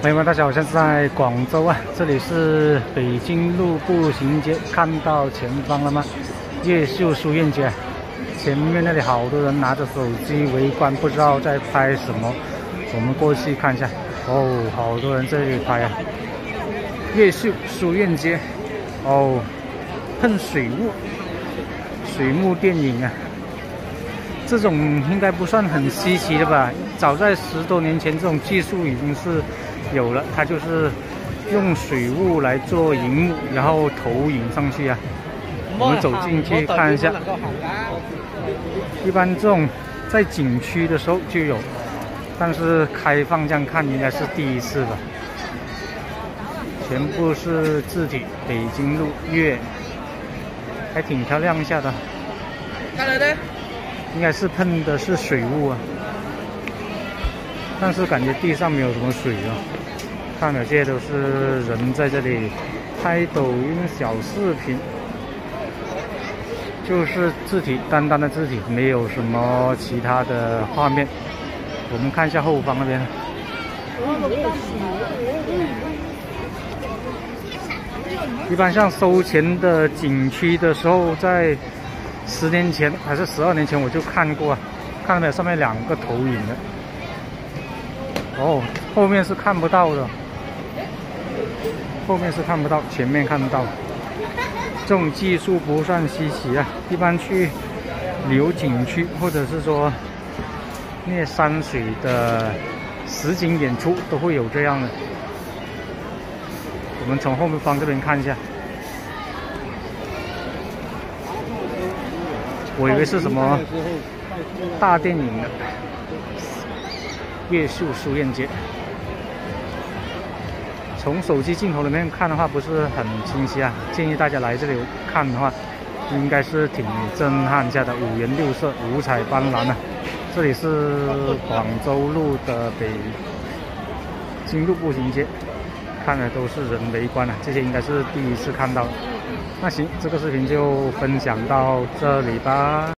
朋友们，大家好，我现在在广州啊，这里是北京路步行街，看到前方了吗？越秀书院街，前面那里好多人拿着手机围观，不知道在拍什么。我们过去看一下，哦，好多人这里拍啊。越秀书院街，哦，喷水雾，水幕电影啊。 这种应该不算很稀奇的吧？早在10多年前，这种技术已经是有了。它就是用水雾来做荧幕，然后投影上去啊。我们走进去看一下。一般这种在景区的时候就有，但是开放这样看应该是第一次吧。全部是字体，北京路粤，还挺漂亮一下的。 看了呢。 应该是喷的是水雾啊，但是感觉地上没有什么水啊。看了这些都是人在这里拍抖音小视频，就是字体，单单的字体，没有什么其他的画面。我们看一下后方那边。一般像收钱的景区的时候，在 10年前还是12年前我就看过，看到没有？上面2个投影的。哦，后面是看不到的，后面是看不到，前面看得到。这种技术不算稀奇啊，一般去旅游景区或者是说那些山水的实景演出都会有这样的。我们从后面方这边看一下。 我以为是什么大电影的越秀书院街。从手机镜头里面看的话，不是很清晰啊。建议大家来这里看的话，应该是挺震撼一下的，五颜六色、五彩斑斓啊。这里是广州路的北京路步行街，看的都是人围观啊，这些应该是第一次看到。那行，这个视频就分享到这里吧。